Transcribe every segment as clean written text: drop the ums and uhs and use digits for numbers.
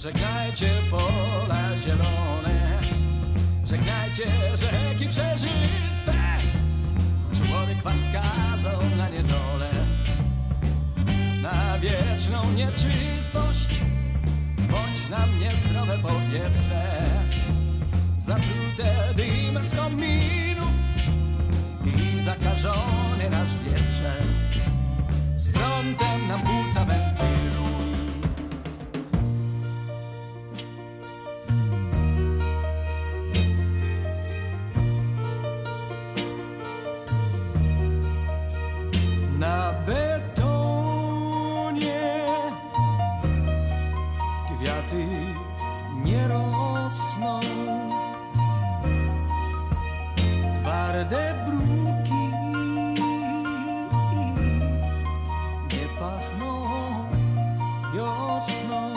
Żegnajcie pola zielone, żegnajcie rzeki przejrzyste. Człowiek was skazał na niedolę, na wieczną nieczystość. Bądź nam niezdrowe powietrze, zatrute dymem z kominów i zakażony nasz wietrze, z trądem nam płuca wentylu. Na betonie kwiaty nie rosną, twarde bruki nie pachną wiosną.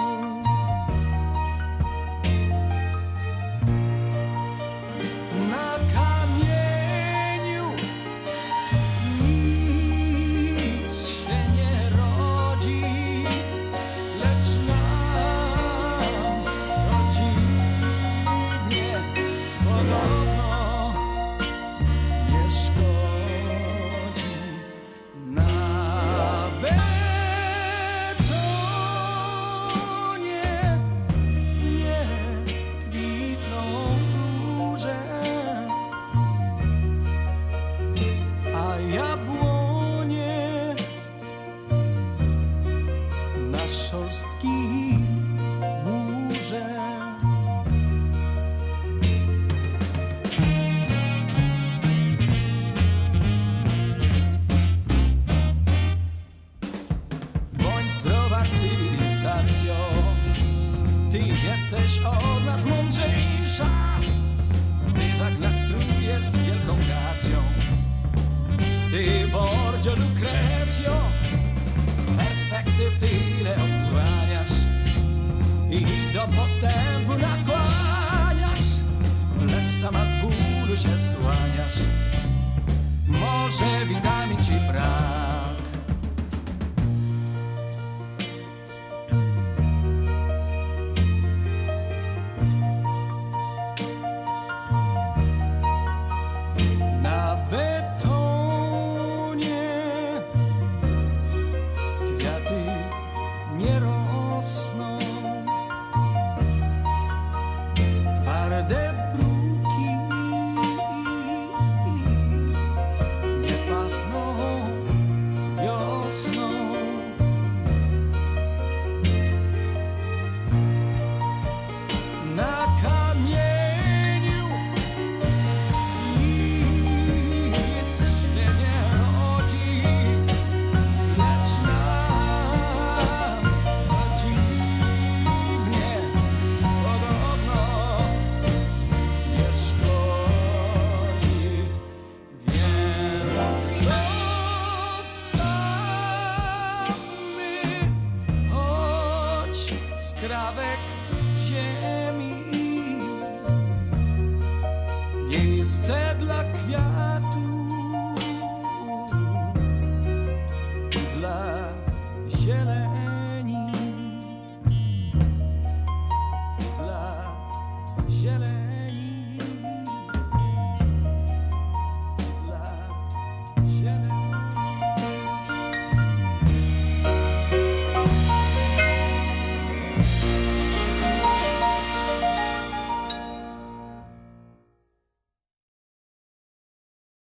Na kamieniu nic się nie rodzi, lecz nam to dziwnie podobno nie szkodzi. Na betonie nie kwitną róże, a jabłonie na szorstkim murze. Bądź zdrowa cywilizacjo, ty jesteś od nas mądrzejsza. Ty tak nas trujesz z wielką gracją, ty Borgio Lucrezio, perspektyw tyle odsłaniasz i do postępu nakłaniasz, lecz sama z bólu się słaniasz. Może witamin ci brak,